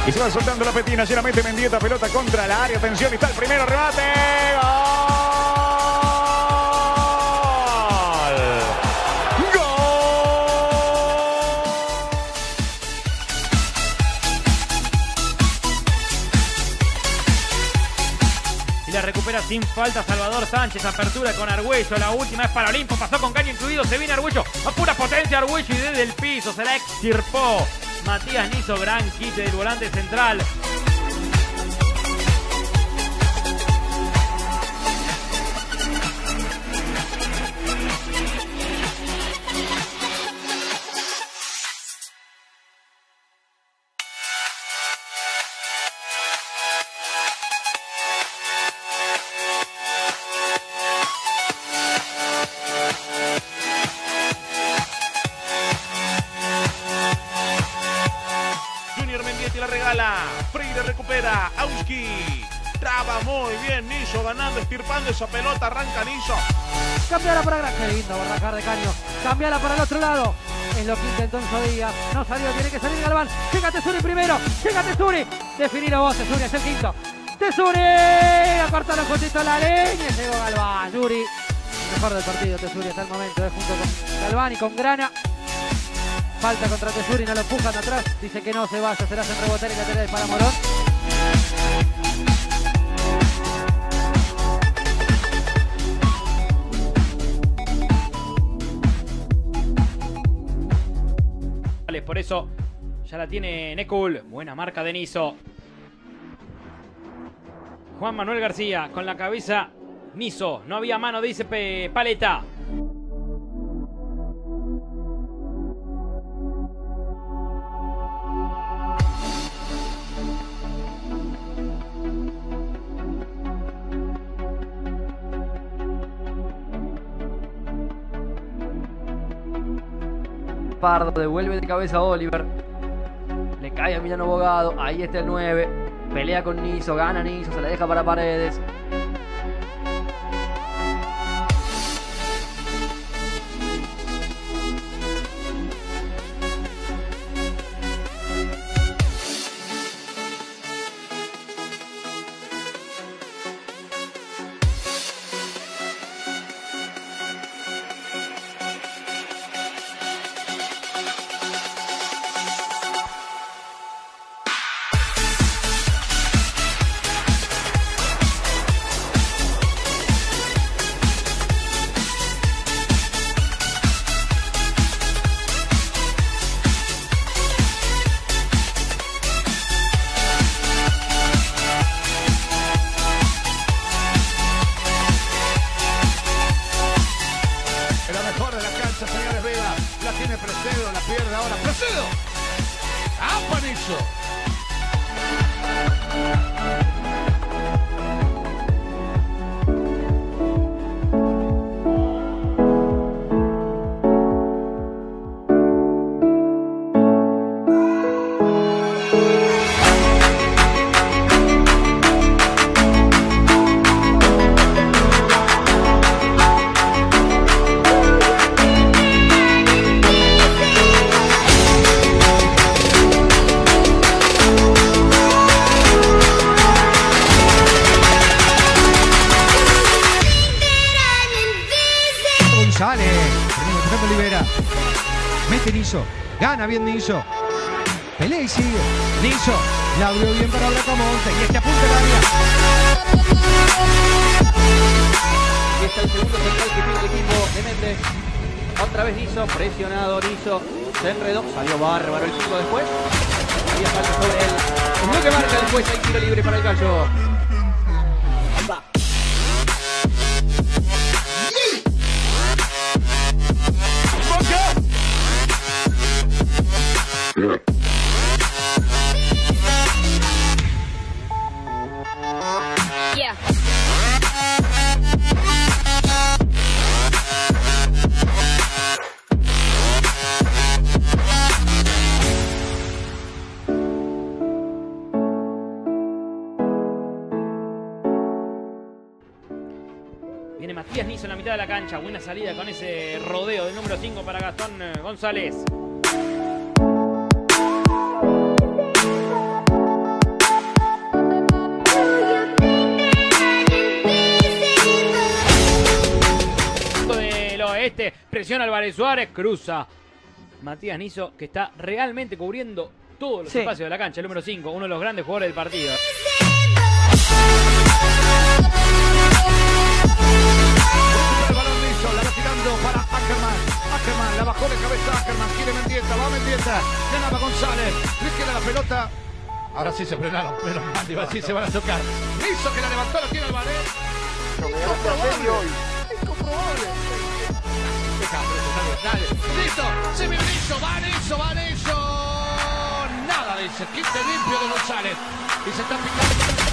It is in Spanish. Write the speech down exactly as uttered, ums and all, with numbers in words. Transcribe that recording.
Y se va soltando la petina, se la mete Mendieta, pelota contra el área, atención, y está el primero remate. ¡Gol! ¡Gol! Y la recupera sin falta Salvador Sánchez, apertura con Argüello, la última es para Olimpo, pasó con caño incluido, se viene Argüello, a pura potencia Argüello y desde el piso se la extirpó. Matías Niso, gran quite del volante central. La regala, Freire recupera, Auski, traba muy bien Niso, ganando, estirpando esa pelota, arranca Niso. Cambiala para Gran, qué lindo, Borracar de caño, cambiala para el otro lado, es lo que intentó Enzo Díaz, no salió, tiene que salir Galván, llega Tesuri primero, llega Tesuri, definilo vos, Tesuri, es el quinto, Tesuri, a cortar un poquito la leña, llegó Galván, Yuri, el mejor del partido Tesuri hasta el momento, es junto con Galván y con Grana. Falta contra Tesuri, no lo empujan atrás. Dice que no se vaya, será en rebotar y lateral para Morón. Por eso ya la tiene Necul. Buena marca de Niso. Juan Manuel García con la cabeza. Niso, no había mano, dice Paleta. Pardo devuelve de cabeza a Oliver. Le cae a Emiliano Bogado. Ahí está el nueve. Pelea con Niso. Gana Niso. Se la deja para Paredes. Precedo, la pierde ahora. ¡Precedo! ¡Apa, Niso! Sale, Fernando libera, mete Niso, gana bien Niso, pelea y sigue, Niso, la abrió bien para Bracamonte y este apunta el área. Y está el segundo central que tiene el equipo de Méndez. Otra vez Niso, presionado Niso, se enredó, salió bárbaro el chico después. Había falta sobre él, es lo que marca después, hay tiro libre para el Gallo. Yeah. Viene Matías Niso en la mitad de la cancha. Buena salida con ese rodeo del número cinco para Gastón González. presiona Álvarez Suárez, cruza Matías Niso, que está realmente cubriendo todos los Sí. espacios de la cancha. El número cinco, uno de los grandes jugadores del partido. El balón Niso, la va tirando para Ackerman. Ackerman, la bajó de cabeza Ackerman. Quiere Mendieta, va Mendieta. Ganaba González. Le queda la pelota. Ahora sí se frenaron, pero mal, iba a decir, se van a tocar. Niso que la levantó, la tiene Álvarez. Incomprobable. Incomprobable. Dale, listo, se viene Niso, va Niso, va Niso. Nada, dice, quite limpio de González. Y se está picando.